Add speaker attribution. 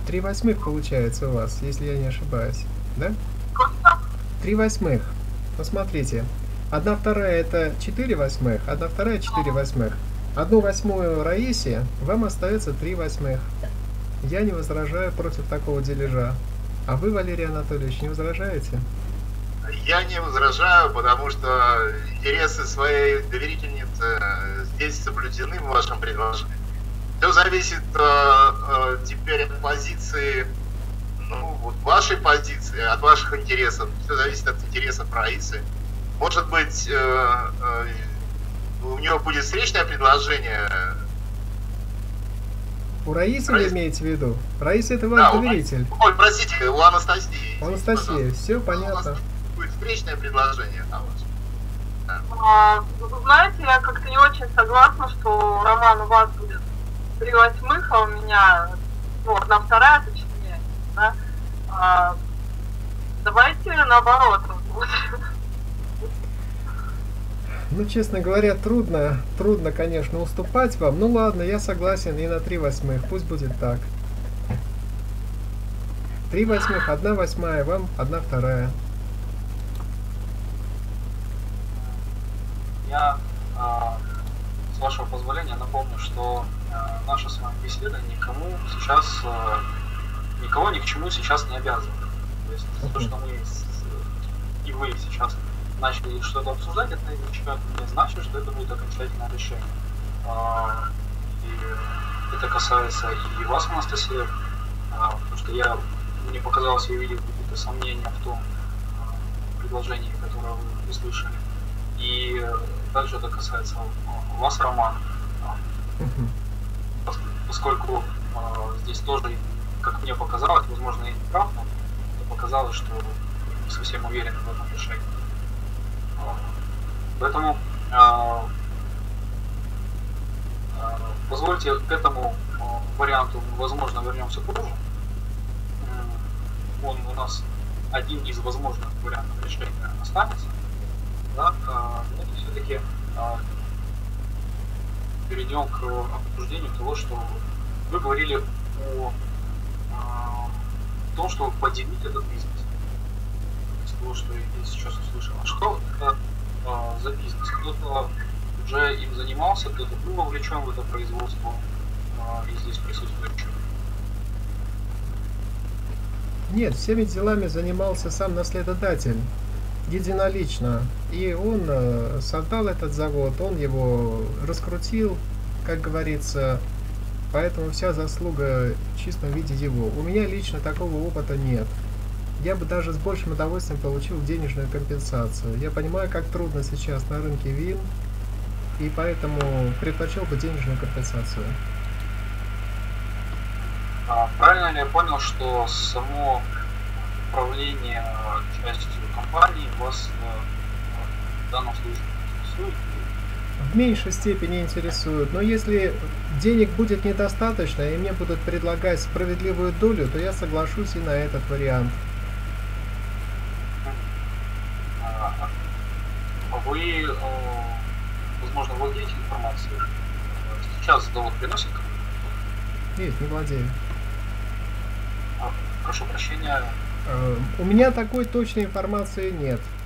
Speaker 1: 3/8 получается у вас, если я не ошибаюсь, да? 3/8. Ну смотрите, 1/2 это 4/8, 1/2 4/8. 1/8 Раисе, вам остается 3/8. Я не возражаю против такого дележа. А вы, Валерий Анатольевич, не возражаете?
Speaker 2: Я не возражаю, потому что интересы своей доверительницы здесь соблюдены в вашем предложении. Все зависит теперь от позиции, ну, вот вашей позиции, от ваших интересов. Все зависит от интересов Раисы. Может быть, у нее будет встречное предложение.
Speaker 1: У Раисы вы имеете в виду? Раиса это ваш доверитель.
Speaker 2: Ой, простите, у Анастасии.
Speaker 1: У Анастасии, все понятно.
Speaker 2: Будет встречное предложение на вас.
Speaker 3: Вы знаете, я как-то не очень согласна, что роман у вас будет 3/8, а у меня, ну, 1/2, точнее, да? Давайте наоборот.
Speaker 1: Ну, честно говоря, трудно, конечно, уступать вам. Ну ладно, я согласен и на 3/8, пусть будет так. 3/8, 1/8, вам 1/2.
Speaker 4: Я, с вашего позволения, напомню, что наша с вами беседа никого ни к чему сейчас не обязывает. То есть то, что мы и вы сейчас начали что-то обсуждать, это не значит, что это будет окончательное решение. И это касается и вас, Анастасия, потому что мне показалось, я видел какие-то сомнения в том предложении, которое вы услышали. И также это касается вас, Роман, поскольку здесь тоже, как мне показалось, возможно, я не прав, но мне показалось, что вы не совсем уверены в этом решении. Поэтому позвольте к этому варианту, возможно, вернемся позже. Он у нас один из возможных вариантов решения останется. Да? Но все-таки перейдем к обсуждению того, что вы говорили о том, что поделить этот бизнес. Из того, что я сейчас услышал. А что это за бизнес? Кто-то уже им занимался, кто-то был вовлечен в это производство и здесь присутствующий?
Speaker 1: Нет, всеми делами занимался сам наследодатель единолично. И он создал этот завод, он его раскрутил, как говорится. Поэтому вся заслуга в чистом виде его. У меня лично такого опыта нет. Я бы даже с большим удовольствием получил денежную компенсацию. Я понимаю, как трудно сейчас на рынке вин, и поэтому предпочел бы денежную компенсацию.
Speaker 4: Правильно ли я понял, что само управление частью компании вас в данном случае интересует?
Speaker 1: В меньшей степени интересует, но если денег будет недостаточно и мне будут предлагать справедливую долю, то я соглашусь и на этот вариант.
Speaker 4: Вы, возможно, владеете информацией? Сейчас завод приносит?
Speaker 1: Нет, не владею.
Speaker 4: Прошу прощения.
Speaker 1: У меня такой точной информации нет.